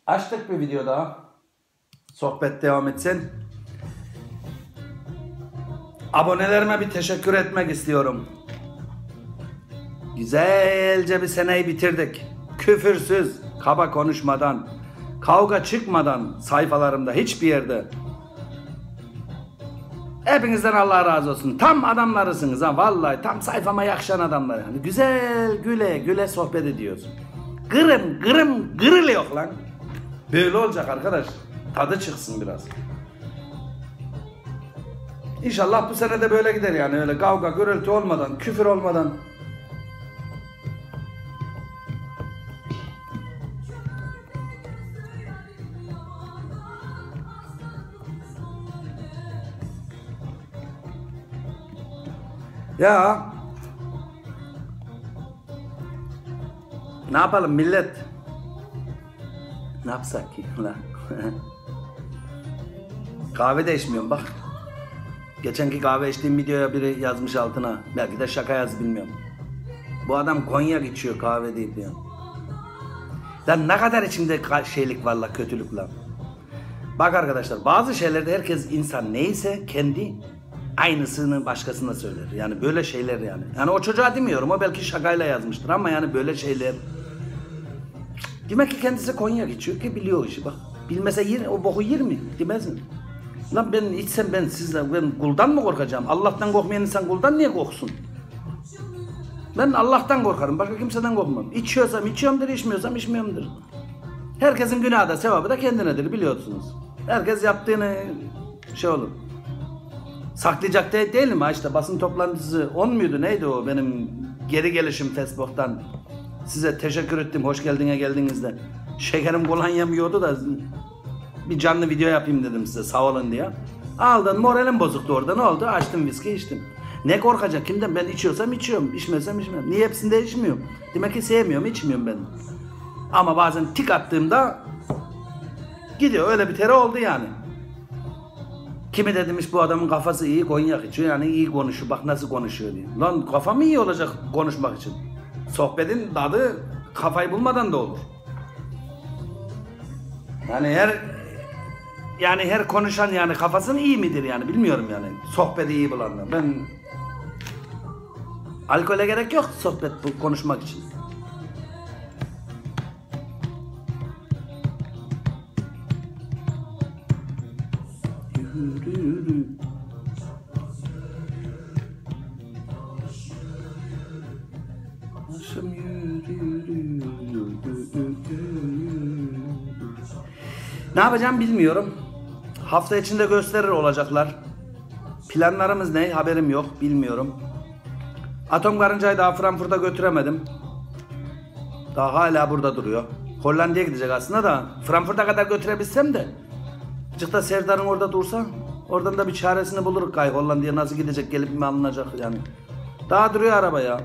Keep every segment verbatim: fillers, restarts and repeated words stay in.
Açtık bir video daha. Sohbet devam etsin. Abonelerime bir teşekkür etmek istiyorum. Güzelce bir seneyi bitirdik. Küfürsüz, kaba konuşmadan, kavga çıkmadan sayfalarımda hiçbir yerde. Hepinizden Allah razı olsun. Tam adamlarısınız ha vallahi. Tam sayfama yakışan adamlar. Yani güzel güle güle sohbet ediyoruz. Gırım gırım gırıl yok lan. Böyle olacak arkadaş. Tadı çıksın biraz. İnşallah bu sene de böyle gider yani. Öyle kavga gürültü olmadan, küfür olmadan. Ya ne yapalım millet? Ne yapsak ki lan? Kahve de içmiyorum bak. Geçenki kahve içtiğim videoya biri yazmış altına. Belki de şaka yaz bilmiyorum. Bu adam konyak içiyor kahve değil diyor. Lan ne kadar içimde şeylik var la, kötülük la. Bak arkadaşlar, bazı şeylerde herkes insan neyse kendi aynısını başkasına söyler. Yani böyle şeyler yani. Yani o çocuğa demiyorum, o belki şakayla yazmıştır ama yani böyle şeyler. Demek ki kendisi konyak içiyor ki biliyor işi bak. Bilmese yer, o boku yer mi? Demez mi? Lan ben içsem ben sizden, ben kuldan mı korkacağım? Allah'tan korkmayan insan kuldan niye korksun? Ben Allah'tan korkarım, başka kimseden korkmam. İçiyorsam içiyorumdur, içmiyorsam içmiyorumdur. Herkesin günahı da sevabı da kendinedir biliyorsunuz. Herkes yaptığını şey olur. Saklayacak değil, değil mi? Ha işte basın toplantısı on muydu neydi o benim geri gelişim Facebook'tan. Size teşekkür ettim hoş geldine geldiğinizde. Şekerim kolonyam yiyordu da bir canlı video yapayım dedim size sağ olun diye. Aldın moralim bozuktu orada, ne oldu? Açtım viski içtim. Ne korkacak kimden? Ben içiyorsam içiyorum, içmesem içmiyorum. Niye hepsinde içmiyorum? Demek ki sevmiyorum, içmiyorum ben. Ama bazen tik attığımda gidiyor, öyle bir tere oldu yani. Kimi de demiş bu adamın kafası iyi, konyak içiyor yani iyi konuşuyor, bak nasıl konuşuyor diye. Lan kafa mı iyi olacak konuşmak için? Sohbetin tadı kafayı bulmadan da olur. Yani her yani her konuşan yani kafasının iyi midir yani bilmiyorum yani. Sohbeti iyi bulanlar. Ben alkole gerek yok sohbet bu konuşmak için. Ne yapacağım bilmiyorum. Hafta içinde gösterir olacaklar. Planlarımız ne? Haberim yok. Bilmiyorum. Atom karıncayı daha Frankfurt'a götüremedim. Daha hala burada duruyor. Hollanda'ya gidecek aslında da Frankfurt'a kadar götürebilsem de azıcık da Serdar'ın orada dursa oradan da bir çaresini buluruz. Kay Hollanda'ya nasıl gidecek, gelip mi alınacak yani. Daha duruyor araba ya.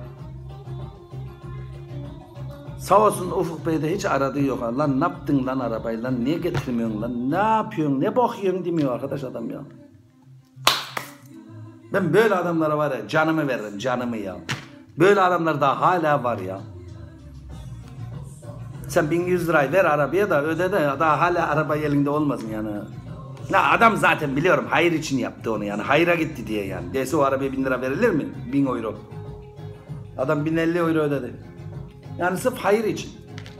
Sağ olsun Ufuk Bey de hiç aradığı yok. Lan ne yaptın lan arabayı lan, niye getirmiyorsun lan, ne yapıyorsun, ne bakıyorsun demiyor arkadaş adam ya. Ben böyle adamlara var ya canımı veririm, canımı ya. Böyle adamlar daha hala var ya. Sen bin yüz lirayı ver arabaya da öde de daha hala araba elinde olmasın yani. Ya adam zaten biliyorum hayır için yaptı onu yani, hayra gitti diye yani. Dese o arabaya bin lira verilir mi? Bin euro. Adam bin elli euro ödedi. Yani sırf hayır için.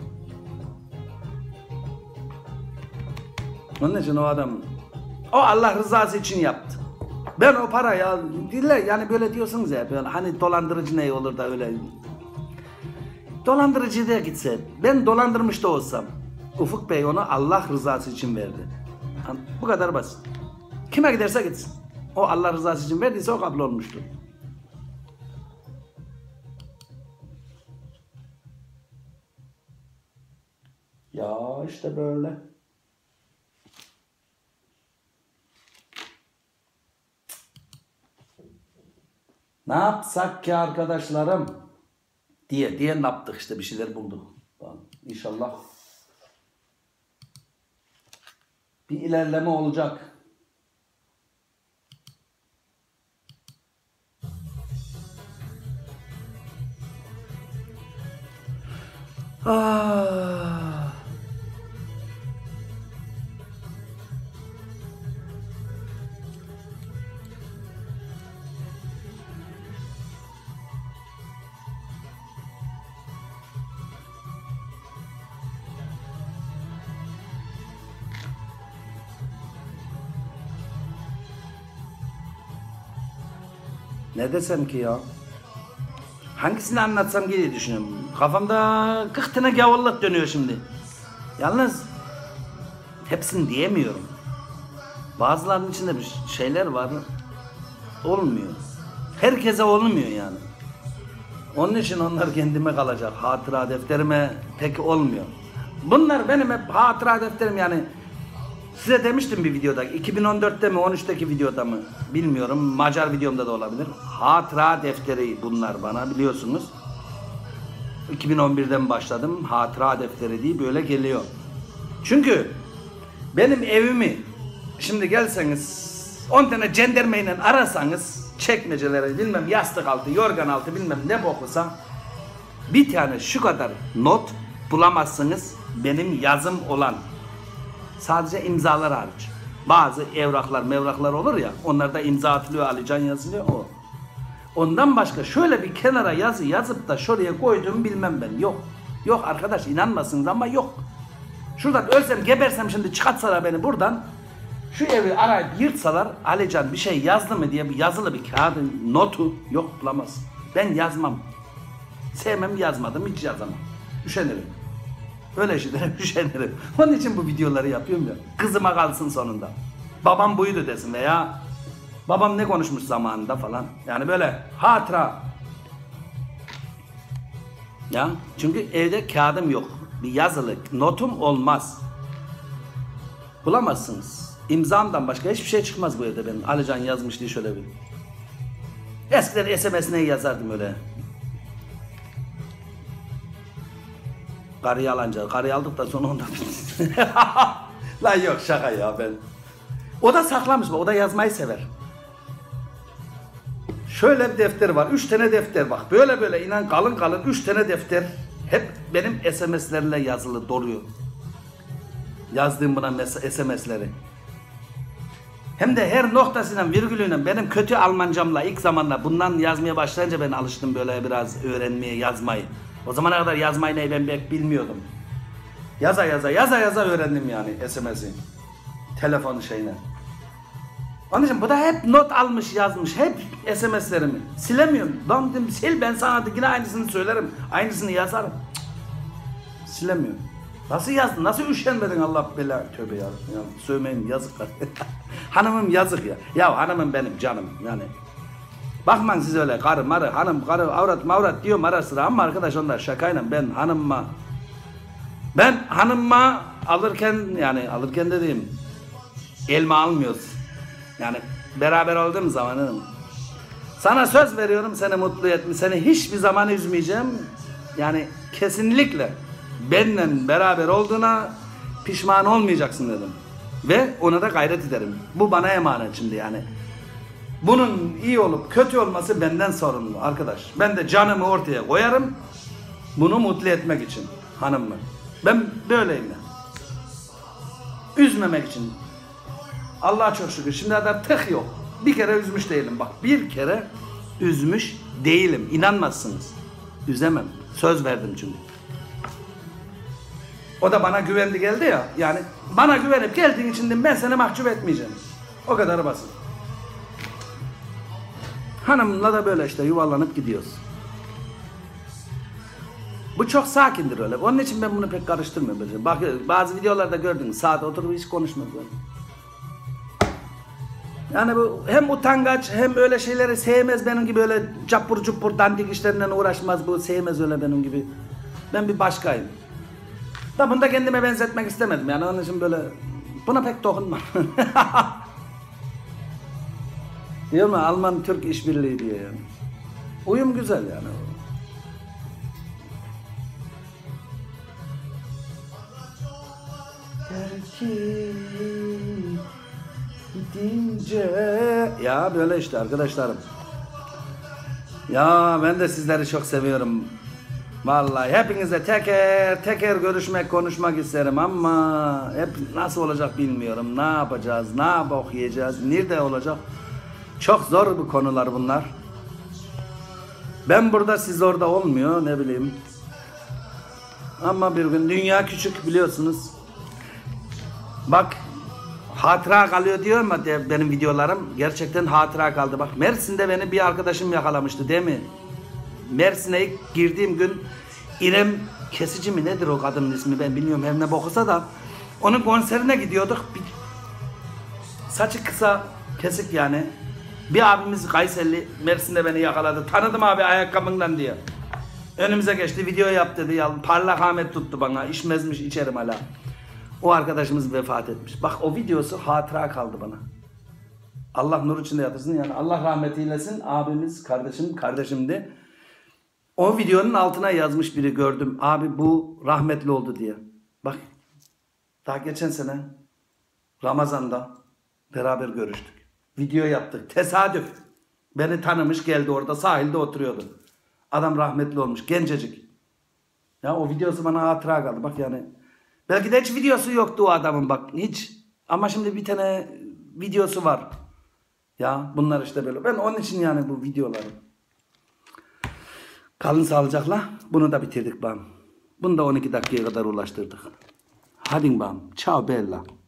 Onun için o adam, o Allah rızası için yaptı. Ben o para ya, dille yani böyle diyorsunuz ya, böyle hani dolandırıcı ne olur da öyle. Dolandırıcı da gitse, ben dolandırmış da olsam, Ufuk Bey onu Allah rızası için verdi. Yani bu kadar basit. Kime giderse gitsin. O Allah rızası için verdiyse o kabul olmuştur. Ya işte böyle. Ne yapsak ki arkadaşlarım? Diye diye ne yaptık işte, bir şeyler bulduk. İnşallah bir ilerleme olacak. Ah. Ne desem ki ya? Hangisini anlatsam diye düşünüyorum. Kafamda kırk tane gavurluk dönüyor şimdi. Yalnız hepsini diyemiyorum. Bazılarının içinde bir şeyler var. Olmuyor. Herkese olmuyor yani. Onun için onlar kendime kalacak. Hatıra defterime pek olmuyor. Bunlar benim hep hatıra defterim yani. Size demiştim bir videoda. iki bin on dörtte mi on üçteki videoda mı bilmiyorum. Macar videomda da olabilir. Hatıra defteri bunlar bana biliyorsunuz. iki bin on birden başladım. Hatıra defteri diye böyle geliyor. Çünkü benim evimi şimdi gelseniz on tane cendermeyle arasanız çekmecelere bilmem yastık altı, yorgan altı bilmem ne boklusa bir tane şu kadar not bulamazsınız benim yazım olan. Sadece imzalar hariç. Bazı evraklar mevraklar olur ya onlarda imza atılıyor, Alican yazılıyor o. Ondan başka şöyle bir kenara yazı yazıp da şuraya koyduğumu bilmem ben. Yok. Yok arkadaş inanmasınız ama yok. Şuradan ölsem gebersem şimdi çıkartsalar beni buradan. Şu evi arayıp yırtsalar Alican bir şey yazdı mı diye bir yazılı bir kağıdın notu yok bulamaz. Ben yazmam. Sevmem yazmadım hiç yazamam. Üşenirim. Öyle şeylere üşenirim. Onun için bu videoları yapıyorum ya. Kızıma kalsın sonunda. Babam buydu desin veya babam ne konuşmuş zamanında falan. Yani böyle hatıra. Ya çünkü evde kağıdım yok. Bir yazılı notum olmaz. Bulamazsınız. İmzamdan başka hiçbir şey çıkmaz bu evde benim. Alican yazmış diye şöyle bir. Eskiden S M S'ine yazardım öyle. Karıyı alınca, karıyı aldık da sonra ondan. Lan yok şaka ya ben. O da saklamış, o da yazmayı sever. Şöyle bir defter var, üç tane defter bak. Böyle böyle inan kalın kalın üç tane defter. Hep benim S M S'lerle yazılı duruyor. Yazdığım buna S M S'leri. Hem de her noktasıyla virgülüyle benim kötü Almancamla ilk zamanlar bundan yazmaya başlayınca ben alıştım böyle biraz öğrenmeye yazmayı. O zamana kadar yazmayı ne ben pek bilmiyordum. Yaza yaza yaza yaza öğrendim yani S M S'i. Telefon şeyine. Onun için bu da hep not almış yazmış. Hep S M S'lerimi. Silemiyorum. Lan dedim sil ben sana yine aynısını söylerim. Aynısını yazarım. Cık. Silemiyorum. Nasıl yazdın? Nasıl üşenmedin Allah bela tövbe ya. ya sövmeyeyim yazık. Hanımım yazık ya. Ya hanımım benim canım yani. Bakmayın siz öyle karı marı hanım karı avrat mavrat diyorum ara sıra ama arkadaş onlar şakayla ben hanımma ben hanımma alırken yani alırken dediğim elma almıyoruz. Yani beraber olduğum zaman sana söz veriyorum seni mutlu etme seni hiçbir zaman üzmeyeceğim. Yani kesinlikle benimle beraber olduğuna pişman olmayacaksın dedim. Ve ona da gayret ederim. Bu bana emanet şimdi yani. Bunun iyi olup kötü olması benden sorumlu arkadaş. Ben de canımı ortaya koyarım. Bunu mutlu etmek için hanımı. Ben böyleyim ya. Üzmemek için. Allah'a çok şükür. Şimdi kadar tık yok. Bir kere üzmüş değilim. Bak bir kere üzmüş değilim. İnanmazsınız. Üzemem. Söz verdim çünkü. O da bana güvendi geldi ya. Yani bana güvenip geldiğin için ben seni mahcup etmeyeceğim. O kadar basit. Hanımla da böyle işte yuvarlanıp gidiyoruz. Bu çok sakindir öyle. Onun için ben bunu pek karıştırmıyorum. Bak bazı videolarda gördünüz saat oturup hiç konuşmuyor böyle. Yani bu hem utangaç hem öyle şeyleri sevmez benim gibi öyle capur cupur dandik işlerle uğraşmaz bu sevmez öyle benim gibi. Ben bir başkayım. Da bunu da kendime benzetmek istemedim yani onun için böyle buna pek dokunmam. Diyor mu Alman-Türk işbirliği diye yani. Uyum güzel yani. Belki gidince ya böyle işte arkadaşlarım. Ya ben de sizleri çok seviyorum. Vallahi hepinizle teker teker görüşmek, konuşmak isterim ama hep nasıl olacak bilmiyorum. Ne yapacağız, ne yapıp yiyeceğiz, nerede olacak? Çok zor bu konular bunlar. Ben burada, siz orada olmuyor, ne bileyim. Ama bir gün dünya küçük biliyorsunuz. Bak hatıra kalıyor diyor ama de, benim videolarım gerçekten hatıra kaldı. Bak Mersin'de beni bir arkadaşım yakalamıştı değil mi? Mersin'e ilk girdiğim gün İrem Kesici mi nedir o kadının ismi ben bilmiyorum her ne bokusa da onun konserine gidiyorduk. Bir, saçı kısa kesik yani. Bir abimiz Kayserili Mersin'de beni yakaladı. Tanıdım abi ayakkabından diye. Önümüze geçti video yap dedi. Ya, parlak Ahmet tuttu bana. İçmezmiş içerim hala. O arkadaşımız vefat etmiş. Bak o videosu hatıra kaldı bana. Allah nur içinde yatırsın yani. Allah rahmet eylesin. Abimiz, kardeşim, kardeşimdi. O videonun altına yazmış biri gördüm. Abi bu rahmetli oldu diye. Bak daha geçen sene Ramazan'da beraber görüştük. Video yaptık. Tesadüf. Beni tanımış geldi orada sahilde oturuyordu. Adam rahmetli olmuş. Gencecik. Ya o videosu bana hatıra kaldı. Bak yani. Belki de hiç videosu yoktu o adamın bak. Hiç. Ama şimdi bir tane videosu var. Ya bunlar işte böyle. Ben onun için yani bu videoları. Kalın sağlıcakla. Bunu da bitirdik bam. Bunu da on iki dakikaya kadar ulaştırdık. Hadi bam. Ciao bella.